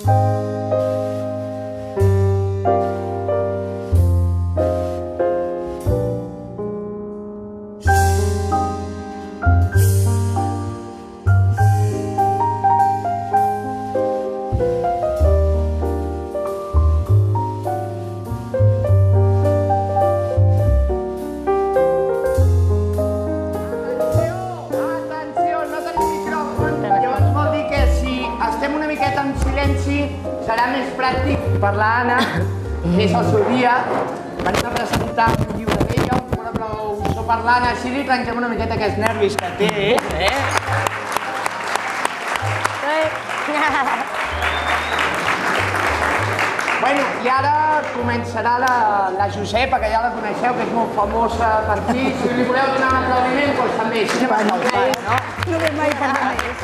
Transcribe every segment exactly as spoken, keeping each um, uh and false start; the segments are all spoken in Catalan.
Serà més pràctic per l'Anna, que és el seu dia. Venim a presentar un llibre d'ella, un aplaudiment per l'Anna, així li trenquem una miqueta aquests nervis que té, eh? Bueno, i ara començarà la Josepa, que ja la coneixeu, que és molt famosa per aquí. Si li voleu donar un aplaudiment, doncs també, si no m'ha dit, no? No ve mai per més.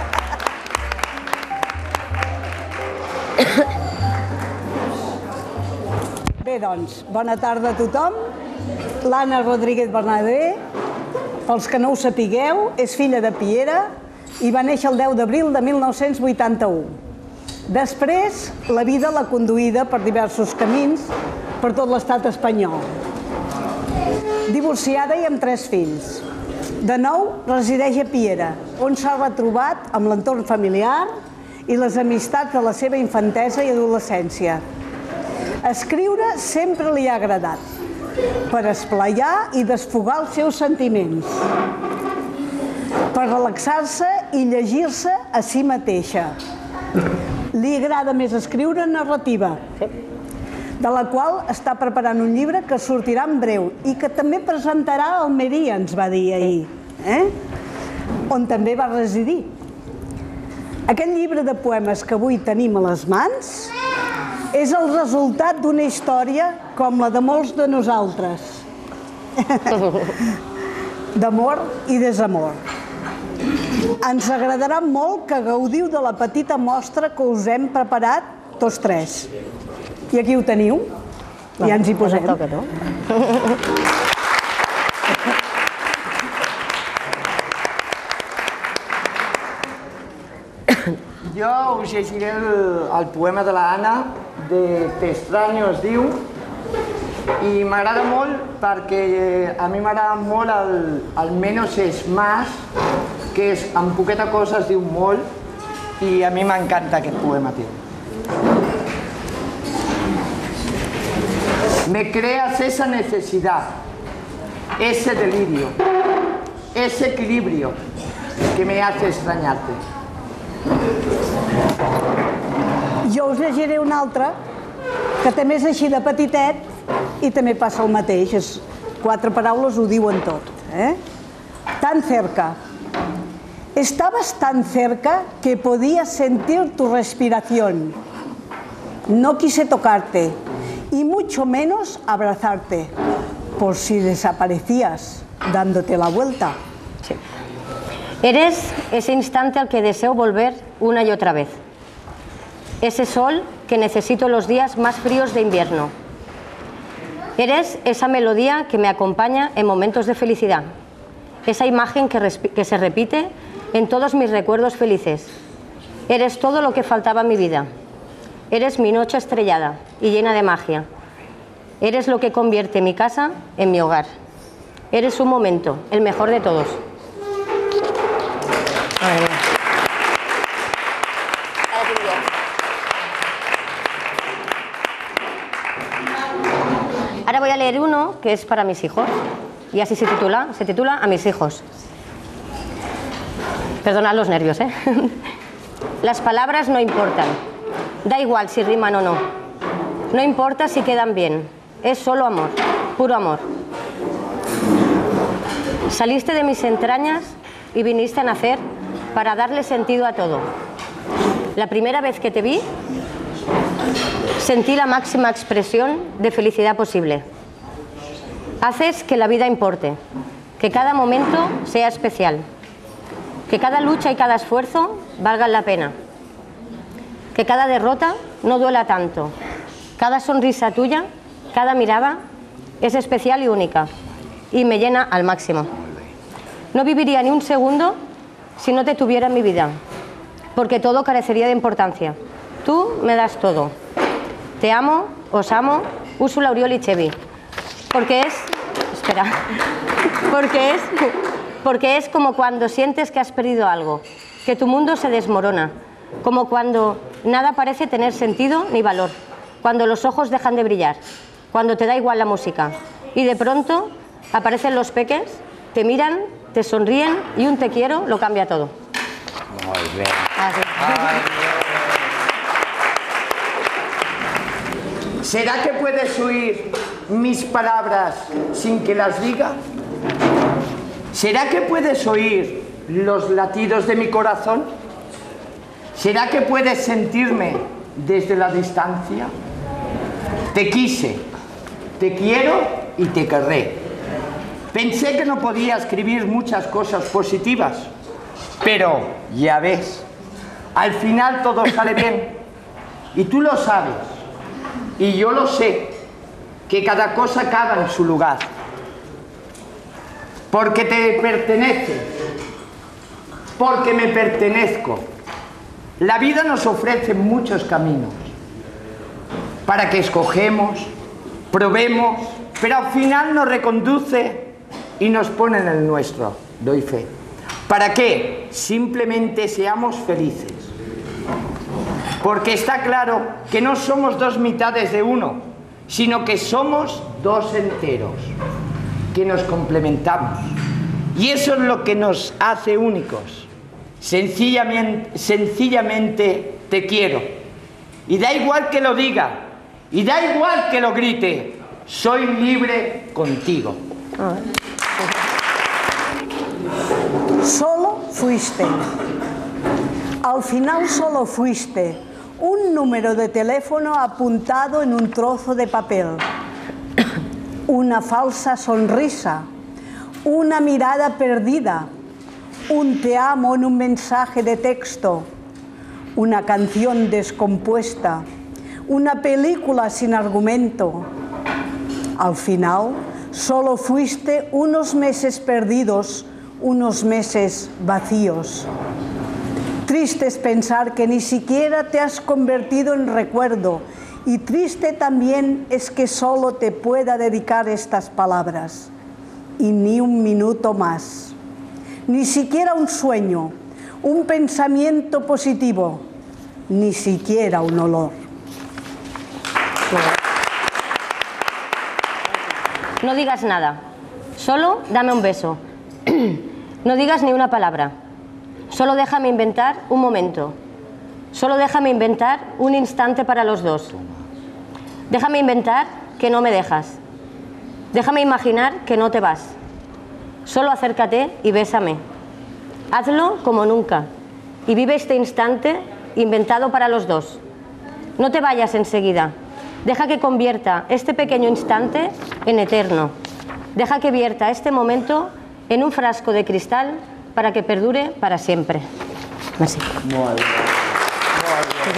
Bé, doncs, bona tarda a tothom. L'Anna Rodríguez Bernabé, pels que no ho sapigueu, és filla de Piera i va néixer el deu d'abril de mil nou-cents vuitanta-u. Després, la vida l'ha conduïda per diversos camins per tot l'estat espanyol. Divorciada i amb tres fills. De nou, resideix a Piera, on s'ha retrobat amb l'entorn familiar i les amistats de la seva infantesa i adolescència. Escriure sempre li ha agradat, per esplaiar i desfogar els seus sentiments, per relaxar-se i llegir-se a si mateixa. Li agrada més escriure narrativa, de la qual està preparant un llibre que sortirà en breu i que també presentarà a Almeria, ens va dir ahir, on també va residir. Aquest llibre de poemes que avui tenim a les mans és el resultat d'una història com la de molts de nosaltres, d'amor i desamor. Ens agradarà molt que gaudiu de la petita mostra que us hem preparat tots tres. I aquí ho teniu, i ja ens hi posem. Jo us llegiré el poema de l'Anna, de Te extraño es diu, i m'agrada molt perquè a mi m'agrada molt el menos es más, que és amb poqueta cosa es diu molt, i a mi m'encanta aquest poema, tio. Me creas esa necesidad, ese delirio, ese equilibrio que me hace extrañarte. Jo us llegiré un altre, que també és així de petitet i també passa el mateix. Quatre paraules ho diuen tot. Tan cerca. Estabas tan cerca que podía sentir tu respiración. No quise tocarte y mucho menos abrazarte, por si desaparecías dándote la vuelta. Sí. Eres ese instante al que deseo volver una y otra vez. Ese sol que necesito los días más fríos de invierno. Eres esa melodía que me acompaña en momentos de felicidad. Esa imagen que, que se repite en todos mis recuerdos felices. Eres todo lo que faltaba en mi vida. Eres mi noche estrellada y llena de magia. Eres lo que convierte mi casa en mi hogar. Eres un momento, el mejor de todos. Ahora voy a leer uno que es para mis hijos y así se titula, se titula A mis hijos. Perdonad los nervios, ¿eh? Las palabras no importan, da igual si riman o no, no importa si quedan bien, es solo amor, puro amor. Saliste de mis entrañas y viniste a nacer para darle sentido a todo. La primera vez que te vi, sentí la máxima expresión de felicidad posible. Haces que la vida importe, que cada momento sea especial, que cada lucha y cada esfuerzo valgan la pena, que cada derrota no duela tanto, cada sonrisa tuya, cada mirada es especial y única y me llena al máximo. No viviría ni un segundo si no te tuviera en mi vida, porque todo carecería de importancia. Tú me das todo. Te amo, os amo, Úrsula, Oriol y Chevy. Porque es... Espera. Porque es... Porque es como cuando sientes que has perdido algo, que tu mundo se desmorona, como cuando nada parece tener sentido ni valor, cuando los ojos dejan de brillar, cuando te da igual la música y de pronto aparecen los peques, te miran, te sonríen y un te quiero lo cambia todo. Muy bien. Así. ¿Será que puedes oír mis palabras sin que las diga? ¿Será que puedes oír los latidos de mi corazón? ¿Será que puedes sentirme desde la distancia? Te quise, te quiero y te querré. Pensé que no podía escribir muchas cosas positivas, pero ya ves, al final todo sale bien. Y tú lo sabes, y yo lo sé, que cada cosa acaba en su lugar. Porque te pertenece, porque me pertenezco. La vida nos ofrece muchos caminos para que escogemos, probemos, pero al final nos reconduce y nos pone en el nuestro, doy fe. ¿Para qué? Simplemente seamos felices. Porque está claro que no somos dos mitades de uno, sino que somos dos enteros, que nos complementamos. Y eso es lo que nos hace únicos. Sencillamente, sencillamente te quiero. Y da igual que lo diga, y da igual que lo grite, soy libre contigo. Solo fuiste. Al final solo fuiste un número de teléfono apuntado en un trozo de papel. Una falsa sonrisa, una mirada perdida, un te amo en un mensaje de texto, una canción descompuesta, una película sin argumento. Al final, solo fuiste unos meses perdidos, unos meses vacíos. Triste es pensar que ni siquiera te has convertido en recuerdo, y triste también es que solo te pueda dedicar estas palabras. Y ni un minuto más. Ni siquiera un sueño, un pensamiento positivo, ni siquiera un olor. No digas nada, solo dame un beso. No digas ni una palabra, solo déjame inventar un momento. Solo déjame inventar un instante para los dos. Déjame inventar que no me dejas. Déjame imaginar que no te vas. Solo acércate y bésame. Hazlo como nunca y vive este instante inventado para los dos. No te vayas enseguida. Deja que convierta este pequeño instante en eterno. Deja que vierta este momento en un frasco de cristal para que perdure para siempre. Merci. Molt bé. Molt bé.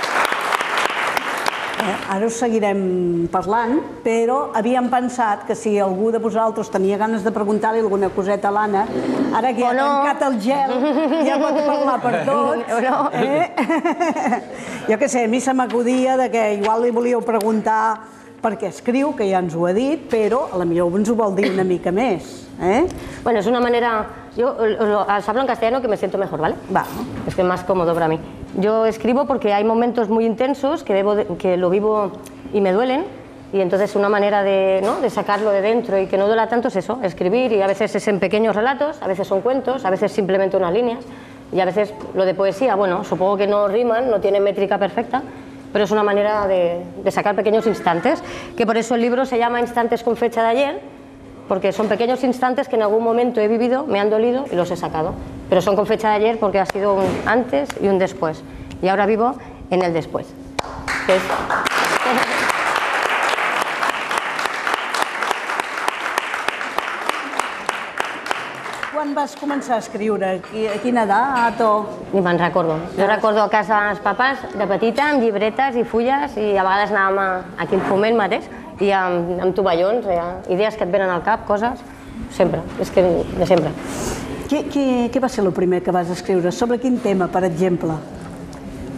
Ara us seguirem parlant, però havíem pensat que si algú de vosaltres tenia ganes de preguntar-li alguna coseta a l'Anna, ara que ja ha tancat el gel, ja pot parlar per tots. Jo què sé, a mi se m'acudia que igual li volíeu preguntar per què escriu, que ja ens ho ha dit, però a la millor ens ho vol dir una mica més. Bueno, es una manera... Yo os hablo en castellano que me siento mejor, ¿vale? Va. Es que es más cómodo para mí. Yo escribo porque hay momentos muy intensos que, debo de, que lo vivo y me duelen, y entonces una manera de, ¿no? de sacarlo de dentro y que no duela tanto es eso, escribir, y a veces es en pequeños relatos, a veces son cuentos, a veces simplemente unas líneas, y a veces lo de poesía, bueno, supongo que no riman, no tienen métrica perfecta, pero es una manera de, de sacar pequeños instantes, que por eso el libro se llama Instantes con fecha de ayer, porque son pequeños instantes que en algún momento he vivido, me han dolido y los he sacado. Pero son con fecha de ayer porque ha sido un antes y un después. Y ahora vivo en el después. Que es... Quan vas començar a escriure? A quina edat? O... Ni me'n recordo. Jo recordo a casa els papàs de petita amb llibretes i fulles, i a vegades anàvem a, aquí al Foment mateix, i amb, amb tovallons, idees que et venen al cap, coses, sempre, és que de sempre. Què, què, què va ser el primer que vas escriure? Sobre quin tema, per exemple? Buah,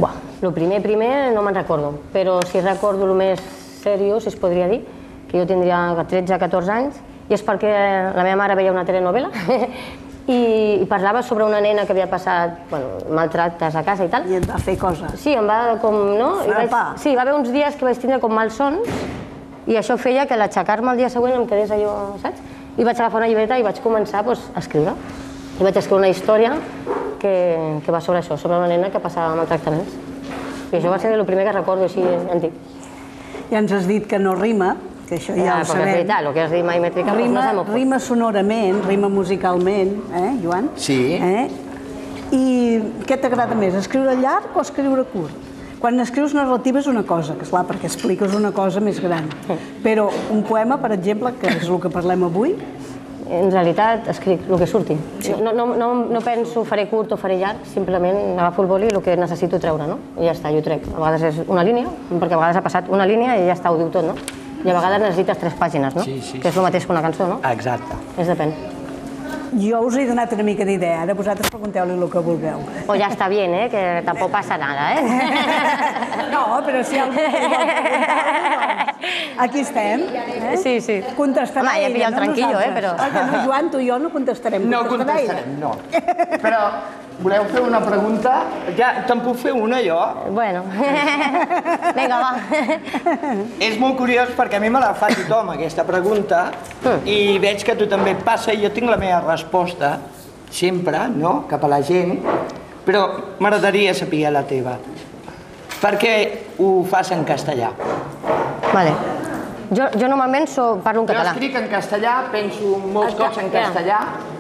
El primer, primer no me'n recordo, però si recordo el més seriós, si es podria dir, que jo tindria tretze o catorze anys, i és perquè la meva mare veia una telenovela i parlava sobre una nena que havia passat maltractes a casa i tal. I et va fer coses. Sí, em va com, no? Frapar. Sí, va haver uns dies que vaig tindre com malsons i això feia que l'aixecar-me el dia següent em quedés allò, saps? I vaig agafar una llibreta i vaig començar a escriure. I vaig escriure una història que va sobre això, sobre una nena que passava maltractaments. I això va ser el primer que recordo així antic. Ja ens has dit que no rima, que això ja ho sabem. Perquè és veritat, el que és rima i mètrica no se m'ho pot. Rima sonorament, rima musicalment, eh, Joan? Sí. I què t'agrada més, escriure llarg o escriure curt? Quan escrius narrativa és una cosa, que és clar, perquè expliques una cosa més gran. Però un poema, per exemple, que és el que parlem avui... En realitat escric el que surti. No penso faré curt o faré llarg, simplement agafo el boli i el que necessito treure, no? I ja està, jo trec. A vegades és una línia, perquè a vegades ha passat una línia i ja està, ho diu tot, no? I a vegades necessites tres pàgines, no? Que és el mateix que una cançó, no? Exacte. És depèn. Jo us he donat una mica d'idea, ara vosaltres pregunteu-li el que vulgueu. O ja està bien, eh? Que tampoc passa nada, eh? No, però si algú vol preguntar-li, aquí estem. Sí, sí. Contestarà ella, no nosaltres. Home, ja pilla el tranquillo, eh? Però... No, Joan, tu i jo no contestarem. No contestarem, no. Però voleu fer una pregunta? Ja, te'n puc fer una, jo? Bueno. Vinga, va. És molt curiós perquè a mi me la fa tothom, aquesta pregunta, i veig que a tu també et passa, i jo tinc la meva resposta, sempre, no?, cap a la gent, però m'agradaria saber la teva. Per què ho fas en castellà? Vale. Jo normalment parlo en català. Jo escric en castellà, penso molts cops en castellà.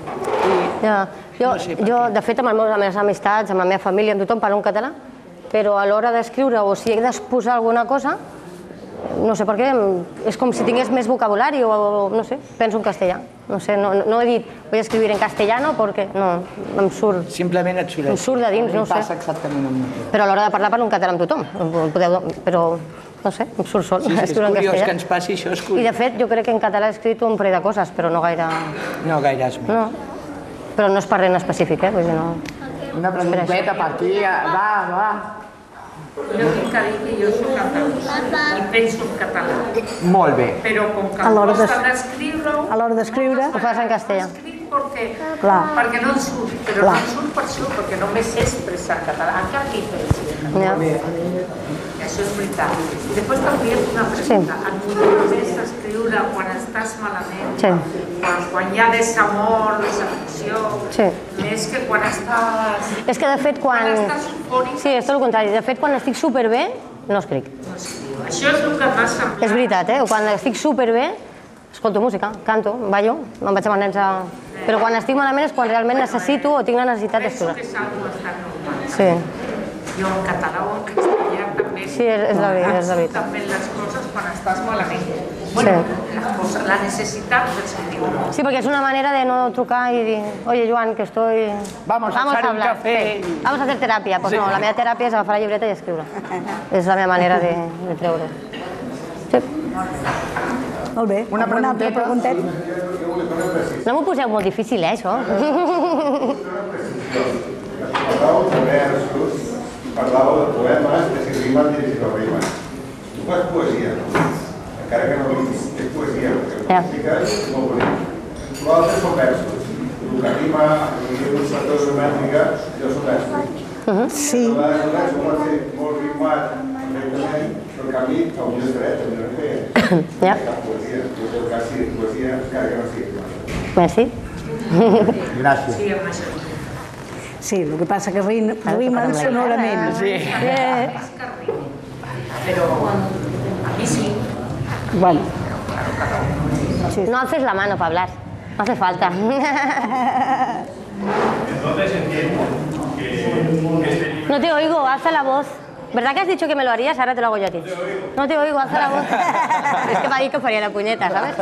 Jo, de fet, amb les meves amistats, amb la meva família, amb tothom parlo en català, però a l'hora d'escriure o si he d'exposar alguna cosa, no sé per què, és com si tingués més vocabulari o no sé, penso en castellà. No sé, no he dit voy a escribir en castellano perquè no, em surt... Simplement et surt. Em surt de dins, no ho sé. Passa exactament amb mi. Però a l'hora de parlar parlo en català amb tothom, però no sé, em surt sol. Sí, és curiós que ens passi això, és curiós. I de fet jo crec que en català he escrit un parell de coses, però no gaire... No gaires més. No, però no és per res en específic, eh? Vull dir, no... Una pregunteta per aquí, va, va. Jo tinc a dir que jo soc andalús i penso en català. Molt bé. Però com que em costa d'escriure-ho... A l'hora d'escriure... Ho fas en castellà. Escric perquè no em surt, però no em surt per això, perquè només sé expressar en català. En cap diferència. Això és veritat. I després també una pregunta. Et motiva més escriure quan estàs malament? Quan hi ha desamor, desafecció? Més que quan estàs... És que de fet quan... Quan estàs eufòric? Sí, és tot el contrari. De fet, quan estic superbé, no escric. Això és el que m'ha semblat. És veritat, eh? Quan estic superbé, escolto música, canto, ballo, me'n vaig amb els nens a... Però quan estic malament és quan realment necessito o tinc la necessitat d'escriure. Penso que és algo bastant normal. Sí. Jo en català o en castellà també... Sí, és la veritat. També les coses quan estàs malament. Bueno, la necessitat d'escriure. Sí, perquè és una manera de no trucar i dir oye, Joan, que estoy... Vamos a echar un café. Vamos a hacer teràpia. Pues no, la meva teràpia és agafar la llibreta i escriure. És la meva manera de treure. Sí. Molt bé. Una altra pregunteta? No m'ho poseu molt difícil, eh, això? Parlàveu de versos, parlàveu de poemes, de si rimen dirigit o rimen. Tu fas poesia, no? Encara que no rimis, és poesia, perquè ho expliques molt bonic. Vosaltres són versos. El que rima, el sector de mètrica, jo són versos. Sí. El verso pot ser molt rimat, perfectament, però en canvi, fa un llestret, també no té. Ja. Poesia, en tot cas, sí, poesia, encara que no sigui rimat. Merci. Gràcies. Sí, amb això. Sí, el que passa que rimen sonorament. Sí. Però a mi sí. Bueno. No haces la mano para hablar. No hace falta. No te oigo, alza la voz. ¿Verdad que has dicho que me lo harías? Ahora te lo hago yo a ti. No te oigo, alza la voz. Es que para mí que faría la puñeta, ¿sabes?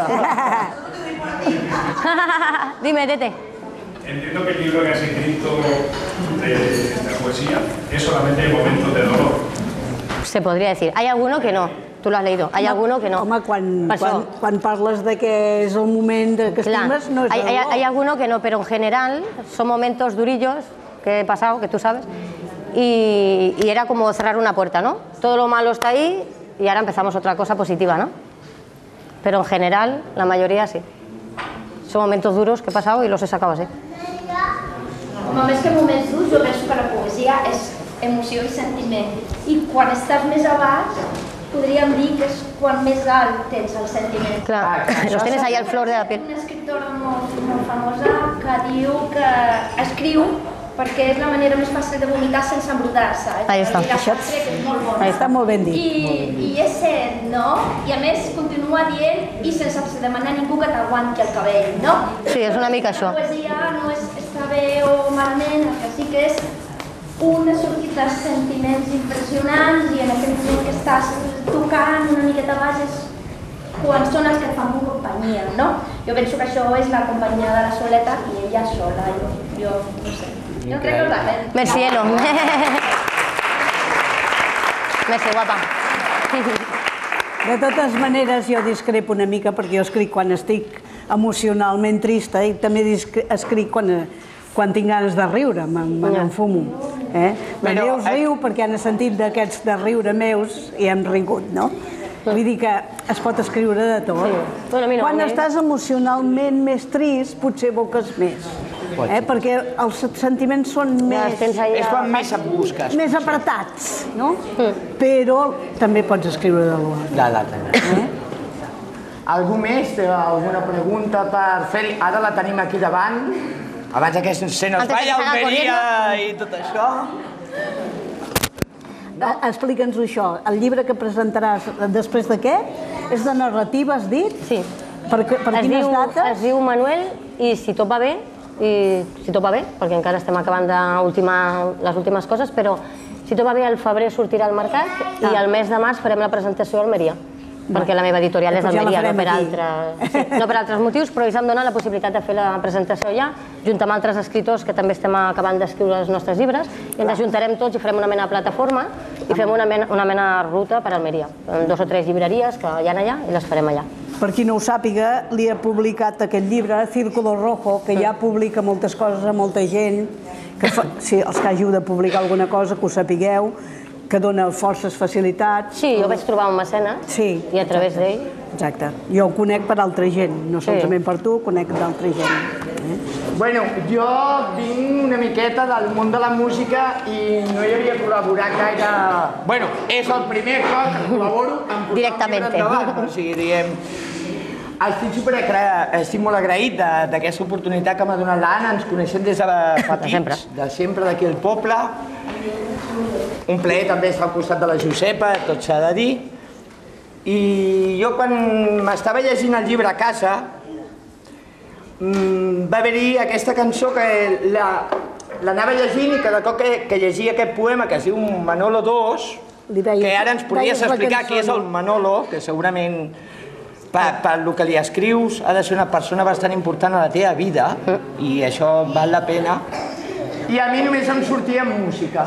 Dime, Tete. Entiendo que el libro que has escrito de esta poesía es solamente en momentos de dolor. Se podría decir. Hay alguno que no. Tu l'has leído. Hay alguno que no. Home, quan, quan, quan parles de que és el moment que estimes, no és hay, hay, dolor. hay alguno que no, pero en general son momentos durillos que he pasado, que tú sabes, y, y era como cerrar una puerta, ¿no? Todo lo malo está ahí y ahora empezamos otra cosa positiva, ¿no? Pero en general, la mayoría sí. Son momentos duros que he pasado y los he sacado así. Home, més que moments durs, jo penso que la poesia és emoció i sentiment. I quan estàs més a baix, podríem dir que és quan més alt tens el sentiment. Clar, los tienes ahí al flor de la piel. Una escriptora molt, molt famosa que diu que escriu perquè és la manera més fàcil de vomitar sense embrutar-se. Ahí està. Això és molt bon. Està molt ben dit. I, I és cert, no? I a més continua dient i sense demanar a ningú que t'aguanti el cabell, no? Sí, és una mica això. La poesia no és estar bé o malament, el que sí que és una sortida de sentiments impressionants i en aquell moment que estàs tocant una miqueta baix és quan són els que et fan companyia, no? Jo penso que això és la companyia de la Soleta i ella sola, jo, jo no sé. Jo crec que ho va fer. Merci, Elo. Merci, guapa. De totes maneres, jo discrepo una mica perquè jo escric quan estic emocionalment trista i també escric quan, quan tinc ganes de riure, me n'enfumo. Eh? La Neus riu perquè han sentit d'aquests de riure meus i hem rigut, no? Vull dir que es pot escriure de tot. Quan estàs emocionalment més trist, potser evoques més. Perquè els sentiments són més... És quan més et busques. Més apretats, no? Però també pots escriure de l'altre. Algú més té alguna pregunta per fer-li? Ara la tenim aquí davant. Abans que se nos vaya Almeria i tot això. Explica'ns-ho això. El llibre que presentaràs després d'aquest és de narrativa, has dit? Sí. Per quines dates? Es diu Manuel i si tot va bé, i si tot va bé, perquè encara estem acabant les últimes coses, però si tot va bé, al febrer sortirà al mercat i al mes de març farem la presentació a Almeria, perquè la meva editorial és d'Almeria, no per altres motius, però ells em donen la possibilitat de fer la presentació allà, junt amb altres escriptors que també estem acabant d'escriure els nostres llibres, i ens ajuntarem tots i farem una mena de plataforma i fem una mena de ruta per Almeria, amb dos o tres llibreries que hi ha allà i les farem allà. Per qui no ho sàpiga, li ha publicat aquest llibre, Círculo Rojo, que ja publica moltes coses a molta gent, que si els que ajuda a publicar alguna cosa, que ho sapigueu, que dona forces facilitats. Sí, jo vaig trobar un mecenes i a través d'ell. Exacte. Jo ho conec per altra gent, no solament per tu, ho conec d'altra gent. Bueno, jo vinc una miqueta del món de la música i no hi havia col·laborat gaire... Bueno, és el primer cop que col·laboro en portar un llibre endavant. O sigui, diguem... Estic, super estic molt agraït d'aquesta oportunitat que m'ha donat l'Anna, ens coneixem des de petits, de sempre d'aquí al poble. Un plaer també estar al costat de la Josepa, tot s'ha de dir. I jo quan m'estava llegint el llibre a casa va haver-hi aquesta cançó que l'anava llegint i cada cop que llegia aquest poema que es diu Manolo dos, que ara ens podries explicar qui és el Manolo, que segurament pel que li escrius ha de ser una persona bastant important a la teva vida i això val la pena. I a mi només em sortia música.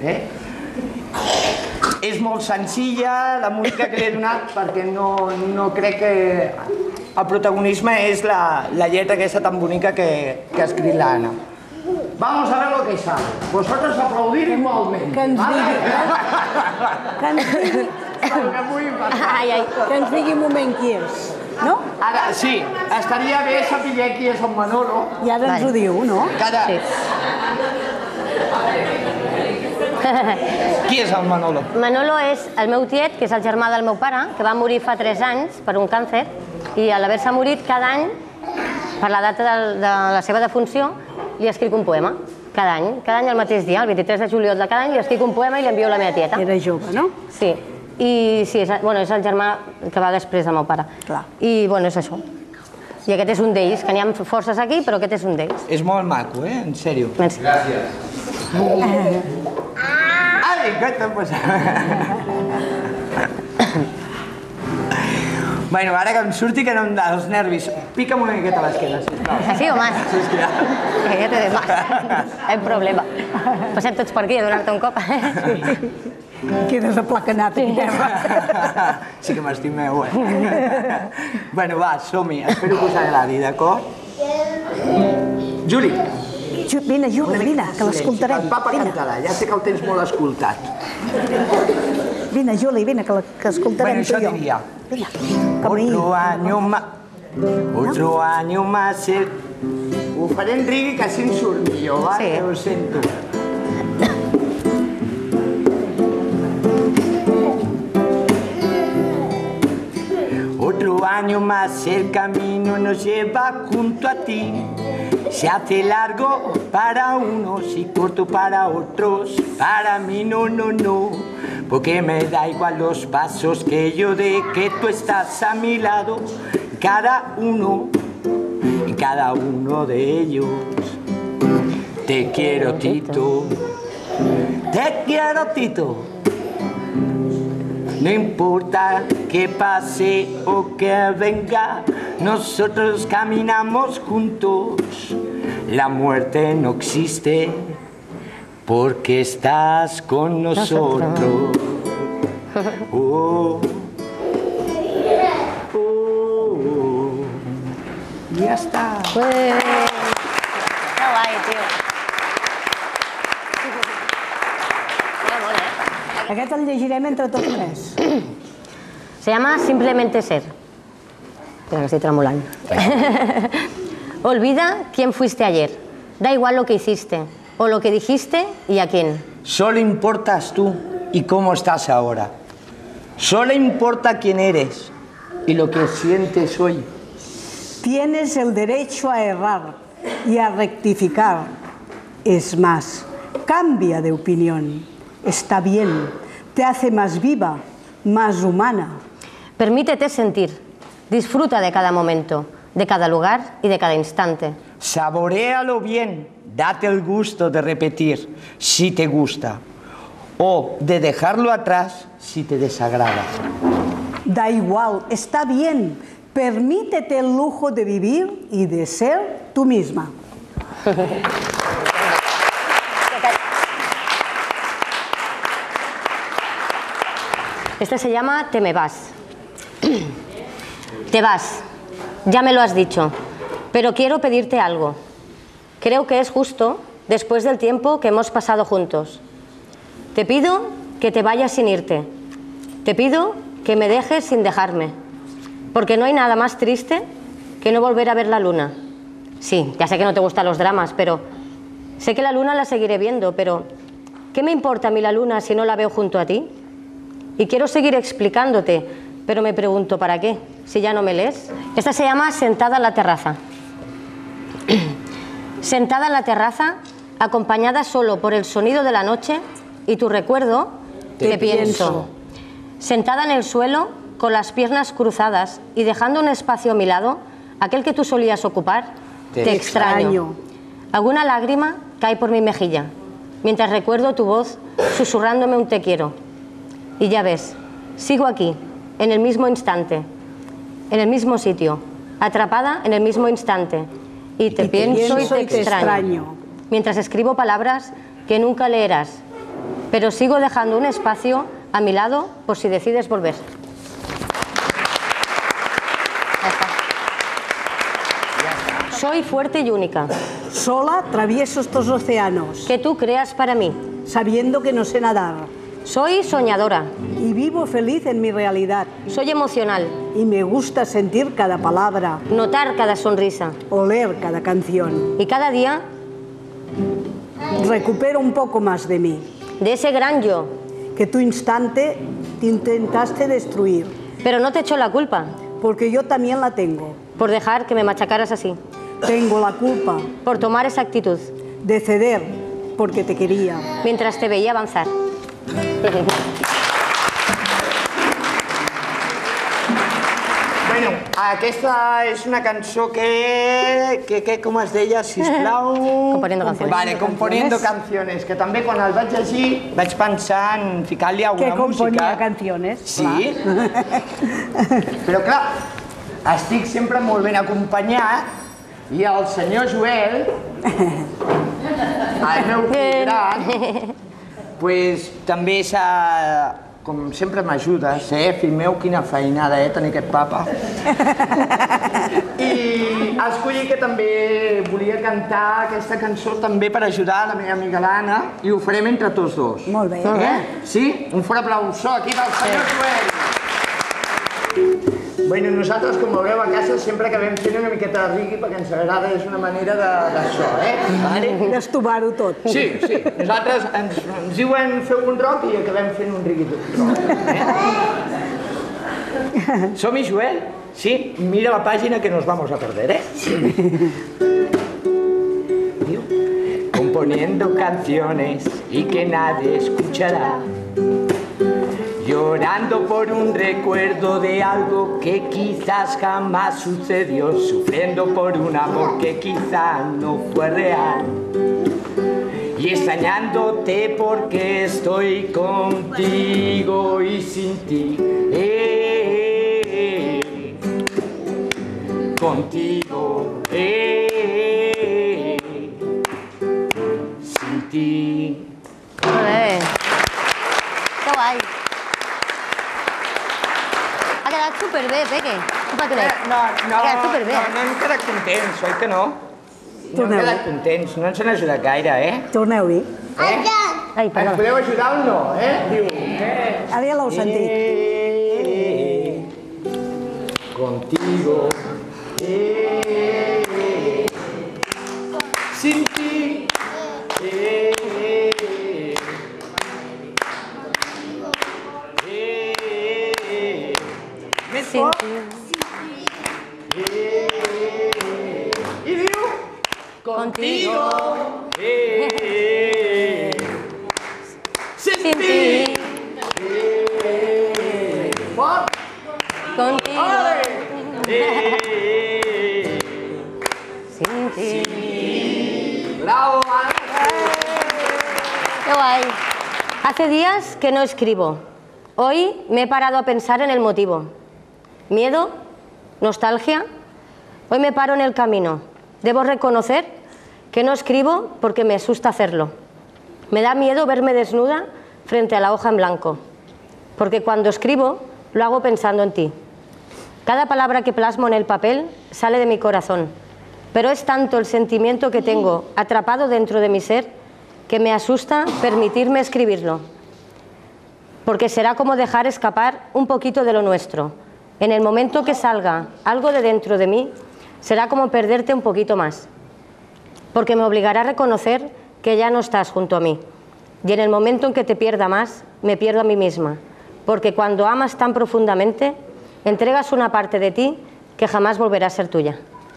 És molt senzilla la música que li he donat perquè no crec que el protagonisme és la lletra aquesta tan bonica que ha escrit l'Anna. Vamos a ver lo que sale. Vosotros aplaudir igualment. Que ens digui... Que ens digui... Que ens digui un moment qui és, no? Ara, sí, estaria bé saber qui és el Manolo. I ara ens ho diu, no? Sí. Qui és el Manolo? Manolo és el meu tiet, que és el germà del meu pare, que va morir fa tres anys per un càncer, i a l'haver-se morit cada any, per la data de la seva defunció, li escric un poema. Cada any, cada any al mateix dia, el vint-i-tres de juliol de cada any, li escric un poema i l'envio a la meva tieta. Era jove, no? Sí. I sí, és el germà que va després del meu pare. I, bueno, és això. I aquest és un d'ells, que n'hi ha forces aquí, però aquest és un d'ells. És molt maco, eh? En sèrio. Gràcies. Ai, què t'ha passat? Bueno, ara que em surti que no em da els nervis. Pica'm una miqueta a l'esquena, sisplau. ¿Así o más? Sí, és que ja... Ja te des más. No hay problema. Passem tots per aquí a donar-te un cop. Quedes aplacanat aquí terra. Sí que m'estimeu, eh? Bueno, va, som-hi. Espero que us agradi, d'acord? Juli. Vine, Juli, vine, que l'escoltarem. El papa cantarà, ja sé que el tens molt escoltat. Vine, Juli, vine, que l'escoltarem tu i jo. Bueno, això diria. Otro año más. Otro año más. Ho faré en rigui que així em surt millor, va? Sí. Ho sento. Otro año más el camino nos lleva junto a ti. Se hace largo para unos y corto para otros. Para mí no, no, no. Porque me da igual los pasos que yo dé, que tú estás a mi lado. Cada uno, en cada uno de ellos. Te quiero, Tito. Te quiero, Tito. No importa que pase o que venga, nosotros caminamos juntos. La muerte no existe porque estás con nosotros. Oh, oh, oh. Ya está. Que guai, tio. Aquest el llegirem entre tots tres. Se llama Simplemente Ser. Espera, que estoy tremolando. Olvida quién fuiste ayer. Da igual lo que hiciste, o lo que dijiste y a quién. Solo importas tú y cómo estás ahora. Solo importa quién eres y lo que sientes hoy. Tienes el derecho a errar y a rectificar. Es más, cambia de opinión. Está bien, te hace más viva, más humana. Permítete sentir, disfruta de cada momento, de cada lugar y de cada instante. Saboréalo bien, date el gusto de repetir si te gusta o de dejarlo atrás si te desagrada. Da igual, está bien, permítete el lujo de vivir y de ser tú misma. Este se llama Te me vas. Te vas, ya me lo has dicho, pero quiero pedirte algo. Creo que es justo después del tiempo que hemos pasado juntos. Te pido que te vayas sin irte. Te pido que me dejes sin dejarme. Porque no hay nada más triste que no volver a ver la luna. Sí, ya sé que no te gustan los dramas, pero sé que la luna la seguiré viendo, pero ¿qué me importa a mí la luna si no la veo junto a ti? Y quiero seguir explicándote, pero me pregunto, ¿para qué? Si ya no me lees. Esta se llama Sentada en la terraza. Sentada en la terraza, acompañada solo por el sonido de la noche y tu recuerdo, te, te pienso. pienso. Sentada en el suelo, con las piernas cruzadas y dejando un espacio a mi lado, aquel que tú solías ocupar, te, te extraño. extraño. Alguna lágrima cae por mi mejilla, mientras recuerdo tu voz susurrándome un te quiero. Y ya ves, sigo aquí, en el mismo instante, en el mismo sitio, atrapada en el mismo instante. Y te, y te pienso, pienso y te, te extraño, extraño, mientras escribo palabras que nunca leerás, pero sigo dejando un espacio a mi lado por si decides volver. Ya está. Ya está. Soy fuerte y única. Sola travieso estos océanos. Que tú creas para mí. Sabiendo que no sé nadar. Soy soñadora. Y vivo feliz en mi realidad. Soy emocional. Y me gusta sentir cada palabra. Notar cada sonrisa. Oler cada canción. Y cada día recupero un poco más de mí. De ese gran yo. Que tu instante te intentaste destruir. Pero no te echo la culpa. Porque yo también la tengo. Por dejar que me machacaras así. Tengo la culpa. Por tomar esa actitud. De ceder porque te quería. Mientras te veía avanzar. Bueno, aquesta és una cançó que, que, que com es deia, sisplau... Componiendo canciones. Vale, componiendo canciones, que també quan el vaig llegir vaig pensar en ficar-li alguna música. Que componia música. canciones, Sí. Però clar, estic sempre molt ben acompanyat i el senyor Joel, el meu fill gran, pues, també s'ha com sempre m'ajudes, eh? Fill meu, quina feinada, eh, tenir aquest papa. I escolli que també volia cantar aquesta cançó també per ajudar la meva amiga l'Anna i ho farem entre tots dos. Molt bé. Eh? Sí? Un fort aplausó aquí del senyor Joel. Bueno, nosaltres, com veureu a casa, sempre acabem fent una miqueta de rigui perquè ens agrada, és una manera d'això, eh? Vale? D'estovar-ho tot. Sí, sí. Nosaltres ens, ens diuen feu un rock i acabem fent un rigui tot. Eh? Som-hi, Joel? Sí? Mira la pàgina que nos vamos a perder, eh? Diu, componiendo canciones y que nadie escuchará. Llorando por un recuerdo de algo que quizás jamás sucedió, sufriendo por un amor que quizá no fue real, y extrañándote porque estoy contigo y sin ti, eh, contigo, eh, sin ti. Olé. Que guai. Ha quedat superbé, Peque. Eh, no, no, ha quedat superbé. no, no hem quedat contents, oi que no? No hem Torneu. quedat contents, no ens han ajudat gaire, eh? Torneu-hi. eh? Ai, Ens perdó. podeu ajudar o no, eh? Diu, eh? Ara ja l'heu sentit. Eh, contigo, eh, sin ti, eh, eh, més Sin fort. ti. I diu, contigo, eh, sin Sin ti, ti. eh, fort. Contigo. Ole! Eh, Sin ti. bravo, Ana. Qué guay. Hace días que no escribo. Hoy me he parado a pensar en el motivo. ¿Miedo? ¿Nostalgia? Hoy me paro en el camino. Debo reconocer que no escribo porque me asusta hacerlo. Me da miedo verme desnuda frente a la hoja en blanco. Porque cuando escribo, lo hago pensando en ti. Cada palabra que plasmo en el papel sale de mi corazón. Pero es tanto el sentimiento que tengo atrapado dentro de mi ser que me asusta permitirme escribirlo. Porque será como dejar escapar un poquito de lo nuestro. En el momento que salga algo de dentro de mí, será como perderte un poquito más. Porque me obligará a reconocer que ya no estás junto a mí. Y en el momento en que te pierda más, me pierdo a mí misma. Porque cuando amas tan profundamente, entregas una parte de ti que jamás volverá a ser tuya.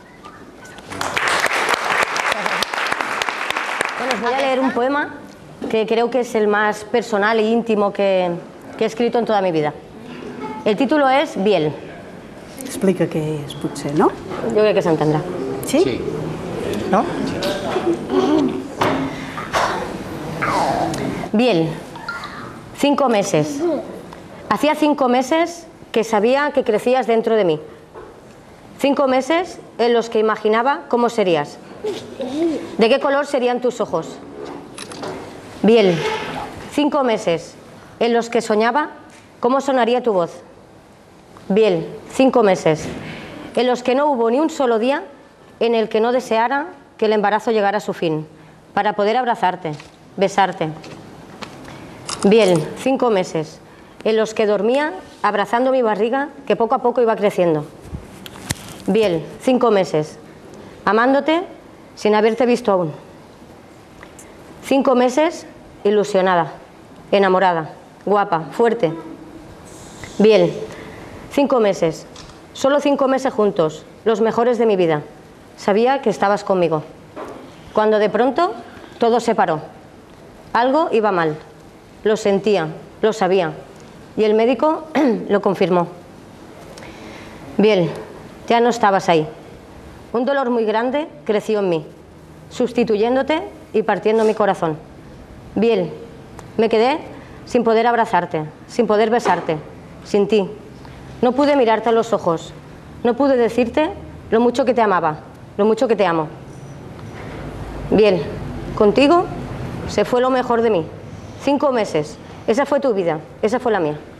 Bueno, os voy a leer un poema que creo que es el más personal e íntimo que, que he escrito en toda mi vida. El título es Biel. Explica què és, potser, no? Yo creo que se entenderá. Sí? ¿No? Biel. Cinco meses. Hacía cinco meses que sabía que crecías dentro de mí. Cinco meses en los que imaginaba cómo serías. ¿De qué color serían tus ojos? Biel. Cinco meses en los que soñaba cómo sonaría tu voz. Biel. Cinco meses en los que no hubo ni un solo día en el que no deseara que el embarazo llegara a su fin, para poder abrazarte, besarte. Biel. Cinco meses en los que dormía abrazando mi barriga que poco a poco iba creciendo. Biel. Cinco meses amándote sin haberte visto aún. Cinco meses ilusionada, enamorada, guapa, fuerte. Biel. Cinco meses, solo cinco meses juntos, los mejores de mi vida. Sabía que estabas conmigo. Cuando de pronto todo se paró. Algo iba mal. Lo sentía, lo sabía. Y el médico lo confirmó. Biel, ya no estabas ahí. Un dolor muy grande creció en mí, sustituyéndote y partiendo mi corazón. Biel, me quedé sin poder abrazarte, sin poder besarte, sin ti. No pude mirarte a los ojos, no pude decirte lo mucho que te amaba, lo mucho que te amo. Biel, contigo se fue lo mejor de mí. Cinco meses Esa fue tu vida, esa fue la mía.